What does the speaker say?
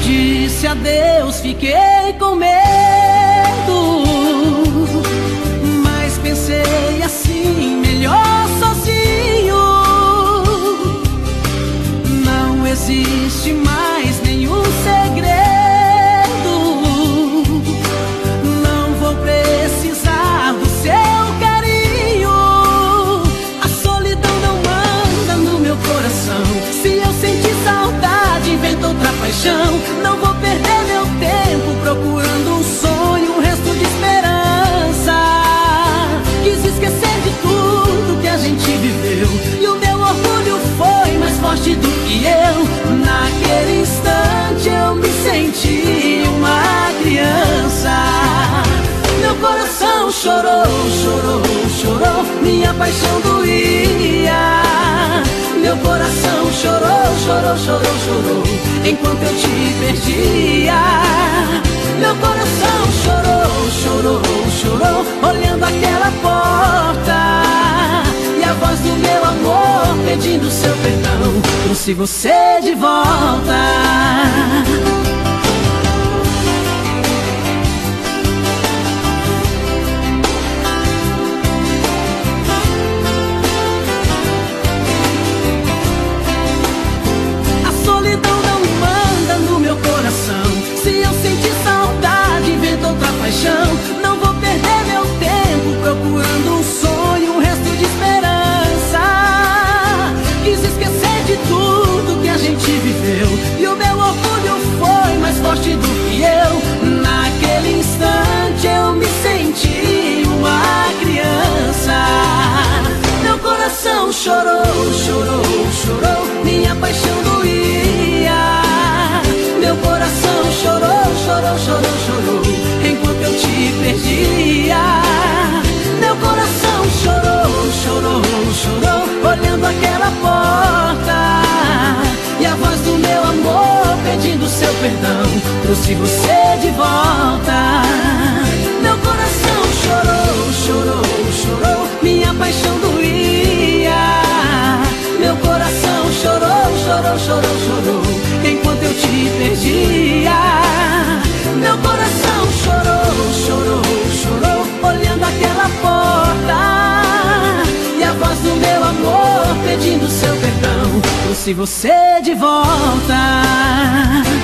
disse adeus, fiquei com medo, mas pensei assim, melhor sozinho. Não existe mais nenhum segredo, não vou precisar do seu carinho. A solidão não manda no meu coração. Se eu sentir saudade, invento outra paixão. Não vou perder meu tempo procurando um sonho, um resto de esperança. Quis esquecer de tudo que a gente viveu, e o meu orgulho foi mais forte do que eu. Naquele instante eu me senti uma criança. Meu coração chorou, chorou, chorou, minha paixão doía. Meu coração chorou, chorou, chorou, chorou, enquanto eu te perdia. Meu coração chorou, chorou, chorou, olhando aquela porta, e a voz do meu amor pedindo seu perdão, trouxe você de volta. Não vou perder meu tempo procurando um sonho, um resto de esperança. Quis esquecer de tudo que a gente viveu, e o meu orgulho foi mais forte do que eu. Naquele instante eu me senti uma criança. Meu coração chorou, chorou, chorou, minha paixão doía. Meu coração chorou, chorou, chorou, chorou, enquanto eu te perdia. Meu coração chorou, chorou, chorou, olhando aquela porta, e a voz do meu amor pedindo seu perdão, trouxe você de volta. Meu coração chorou, chorou, chorou, minha paixão doía. Meu coração chorou, chorou, chorou, chorou, enquanto eu te perdia. Meu coração chorou, chorou, chorou, olhando aquela porta, e a voz do meu amor pedindo seu perdão, trouxe você de volta.